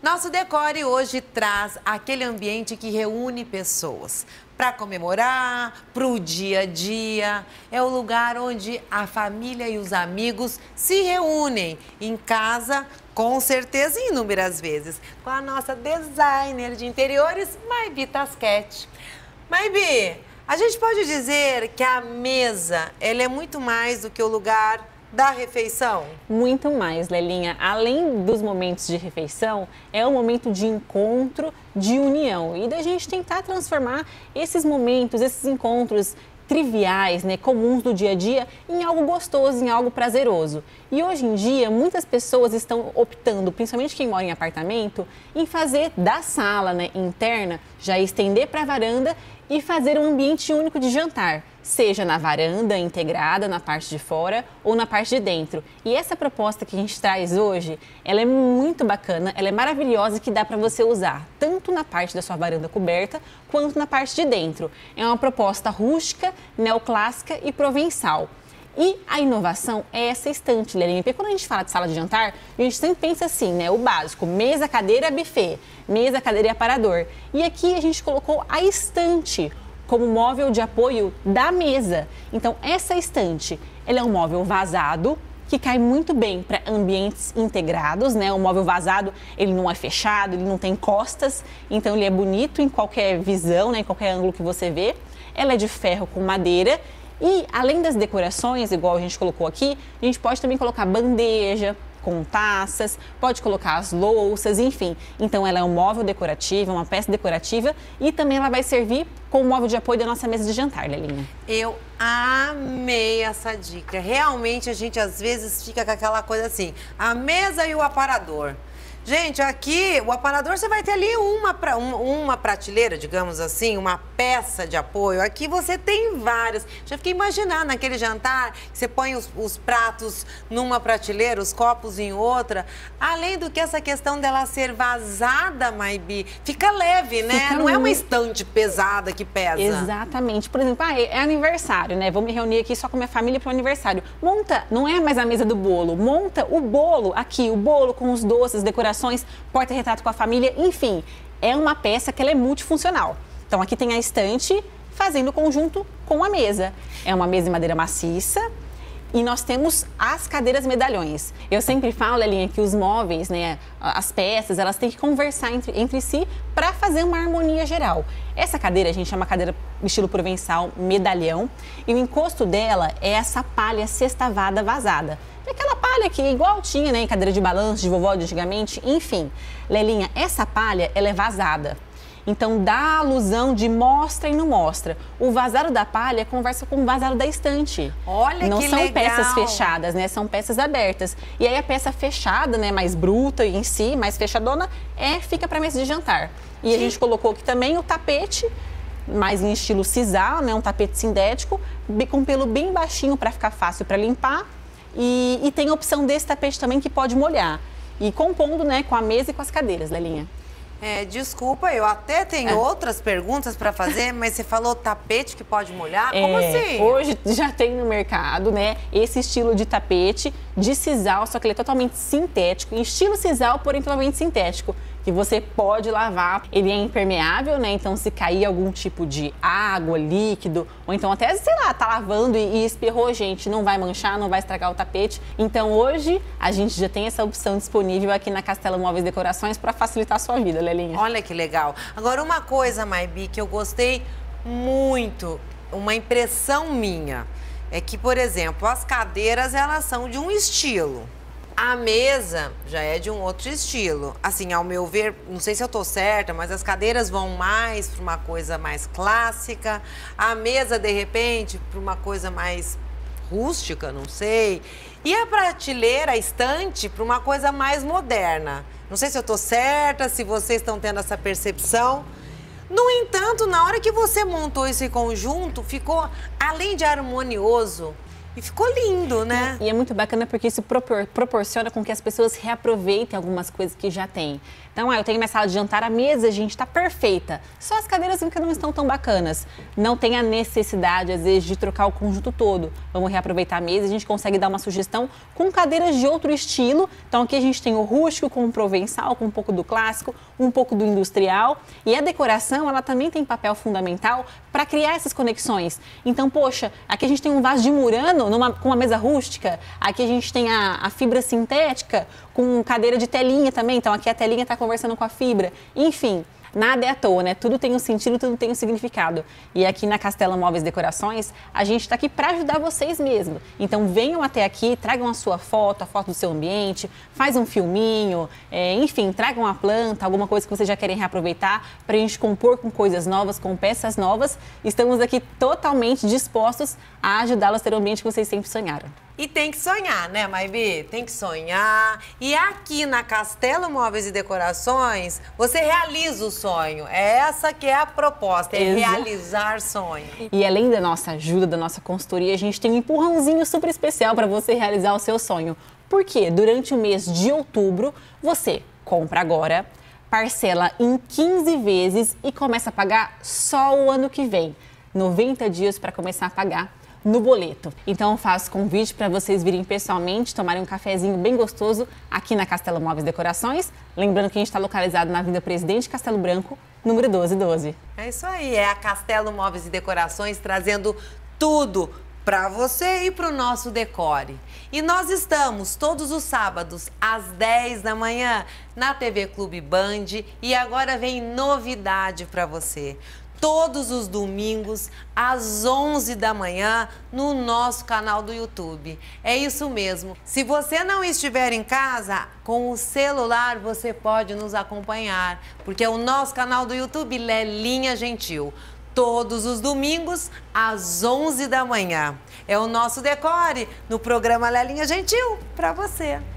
Nosso Decore hoje traz aquele ambiente que reúne pessoas para comemorar, para o dia a dia. É o lugar onde a família e os amigos se reúnem em casa, com certeza, inúmeras vezes, com a nossa designer de interiores, Maybi Tasquete. Maybi, a gente pode dizer que a mesa, ela é muito mais do que o lugar da refeição? Muito mais, Lelinha. Além dos momentos de refeição, é um momento de encontro, de união. E da gente tentar transformar esses momentos, esses encontros triviais, né, comuns do dia a dia, em algo gostoso, em algo prazeroso. E hoje em dia, muitas pessoas estão optando, principalmente quem mora em apartamento, em fazer da sala, né, interna, já estender para a varanda e fazer um ambiente único de jantar, seja na varanda integrada, na parte de fora ou na parte de dentro. E essa proposta que a gente traz hoje, ela é muito bacana, ela é maravilhosa, que dá para você usar tanto na parte da sua varanda coberta quanto na parte de dentro. É uma proposta rústica, neoclássica e provençal. E a inovação é essa estante, Lelinha, porque quando a gente fala de sala de jantar, a gente sempre pensa assim, né, o básico, mesa, cadeira, buffet, mesa, cadeira e aparador. E aqui a gente colocou a estante como móvel de apoio da mesa. Então, essa estante, ela é um móvel vazado, que cai muito bem para ambientes integrados, né? O móvel vazado, ele não é fechado, ele não tem costas, então ele é bonito em qualquer visão, né? Em qualquer ângulo que você vê. Ela é de ferro com madeira. E além das decorações, igual a gente colocou aqui, a gente pode também colocar bandeja com taças, pode colocar as louças, enfim. Então ela é um móvel decorativo, uma peça decorativa e também ela vai servir como móvel de apoio da nossa mesa de jantar, Lelinha. Eu amei essa dica. Realmente a gente às vezes fica com aquela coisa assim, a mesa e o aparador. Gente, aqui o aparador você vai ter ali uma prateleira, digamos assim, uma peça de apoio. Aqui você tem várias. Já fiquei imaginando naquele jantar, que você põe os pratos numa prateleira, os copos em outra. Além do que essa questão dela ser vazada, Maybi, fica leve, né? Fica Não é uma estante pesada que pesa. Exatamente. Por exemplo, é aniversário, né? Vou me reunir aqui só com minha família para o aniversário. Monta, não é mais a mesa do bolo, monta o bolo aqui, o bolo com os doces, decorações, porta-retrato com a família, enfim, é uma peça que ela é multifuncional. Então aqui tem a estante fazendo conjunto com a mesa. É uma mesa de madeira maciça e nós temos as cadeiras medalhões. Eu sempre falo, Lelinha, que os móveis, né, as peças, elas têm que conversar entre si para fazer uma harmonia geral. Essa cadeira, a gente chama cadeira estilo provençal medalhão e o encosto dela é essa palha sextavada vazada. É aquela palha que igual tinha, né, em cadeira de balanço de vovó de antigamente, enfim. Lelinha, essa palha, ela é vazada. Então, dá alusão de mostra e não mostra. O vazado da palha conversa com o vazado da estante. Olha não que são legal. Peças fechadas, né? São peças abertas. E aí a peça fechada, né, mais bruta em si, mais fechadona, fica para mesa de jantar. E a gente colocou aqui também o tapete, mais em estilo sisal, né, um tapete sintético, com pelo bem baixinho para ficar fácil para limpar. E tem a opção desse tapete também que pode molhar. E compondo, né, com a mesa e com as cadeiras, Lelinha. Desculpa, eu até tenho outras perguntas para fazer, mas você falou tapete que pode molhar? Como assim? Hoje já tem no mercado, né, esse estilo de tapete de sisal, só que ele é totalmente sintético, em estilo sisal, porém totalmente sintético, que você pode lavar. Ele é impermeável, né, então se cair algum tipo de água, líquido, ou então até, sei lá, tá lavando e espirrou, gente, não vai manchar, não vai estragar o tapete. Então hoje a gente já tem essa opção disponível aqui na Castelo Móveis Decorações para facilitar a sua vida, Lelinha. Olha que legal. Agora uma coisa, Maybi, que eu gostei muito, uma impressão minha, é que, por exemplo, as cadeiras, elas são de um estilo. A mesa já é de um outro estilo. Assim, ao meu ver, não sei se eu tô certa, mas as cadeiras vão mais para uma coisa mais clássica. A mesa, de repente, para uma coisa mais rústica, não sei. E a prateleira, a estante, para uma coisa mais moderna. Não sei se eu tô certa, se vocês estão tendo essa percepção. No entanto, na hora que você montou esse conjunto, ficou, além de harmonioso, E ficou lindo, né? E é muito bacana porque isso proporciona com que as pessoas reaproveitem algumas coisas que já têm. Então, eu tenho minha sala de jantar, a mesa, gente, tá perfeita. Só as cadeiras que não estão tão bacanas. Não tem a necessidade, às vezes, de trocar o conjunto todo. Vamos reaproveitar a mesa, a gente consegue dar uma sugestão com cadeiras de outro estilo. Então, aqui a gente tem o rústico com o provençal, com um pouco do clássico, um pouco do industrial. E a decoração, ela também tem papel fundamental para criar essas conexões. Então, poxa, aqui a gente tem um vaso de murano com uma mesa rústica. Aqui a gente tem a fibra sintética com cadeira de telinha também. Então, aqui a telinha está conversando com a fibra. Enfim, nada é à toa, né? Tudo tem um sentido, tudo tem um significado. E aqui na Castelo Móveis Decorações, a gente está aqui para ajudar vocês mesmo. Então, venham até aqui, tragam a sua foto, a foto do seu ambiente, faz um filminho, enfim, tragam uma planta, alguma coisa que vocês já querem reaproveitar para a gente compor com coisas novas, com peças novas. Estamos aqui totalmente dispostos a ajudá-los a ter o ambiente que vocês sempre sonharam. E tem que sonhar, né, Maybi? Tem que sonhar. E aqui na Castelo Móveis e Decorações, você realiza o sonho. É essa que é a proposta, é realizar sonho. E além da nossa ajuda, da nossa consultoria, a gente tem um empurrãozinho super especial para você realizar o seu sonho. Porque durante o mês de outubro, você compra agora, parcela em 15 vezes e começa a pagar só o ano que vem. 90 dias para começar a pagar no boleto. Então eu faço convite para vocês virem pessoalmente, tomarem um cafezinho bem gostoso aqui na Castelo Móveis Decorações. Lembrando que a gente está localizado na Avenida Presidente Castelo Branco, número 1212. É isso aí, é a Castelo Móveis e Decorações trazendo tudo para você e para o nosso decore. E nós estamos todos os sábados às 10 da manhã na TV Clube Band e agora vem novidade para você. Todos os domingos, às 11 da manhã, no nosso canal do YouTube. É isso mesmo. Se você não estiver em casa, com o celular você pode nos acompanhar, porque o nosso canal do YouTube, Lelinha Gentil. Todos os domingos, às 11 da manhã. É o nosso decore no programa Lelinha Gentil, para você.